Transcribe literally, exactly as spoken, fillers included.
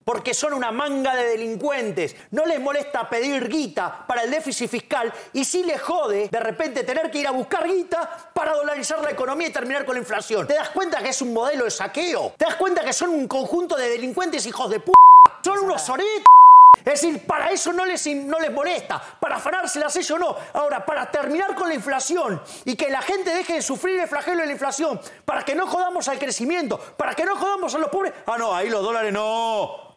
porque son una manga de delincuentes. No les molesta pedir guita para el déficit fiscal y sí les jode de repente tener que ir a buscar guita para dolarizar la economía y terminar con la inflación. ¿Te das cuenta que es un modelo de saqueo? ¿Te das cuenta que son un conjunto de delincuentes hijos de p***? Son unos soretos. Es decir, para eso no les, no les molesta, para afanárselas ellos no. Ahora, para terminar con la inflación y que la gente deje de sufrir el flagelo de la inflación, para que no jodamos al crecimiento, para que no jodamos a los pobres, ah no, ahí los dólares no.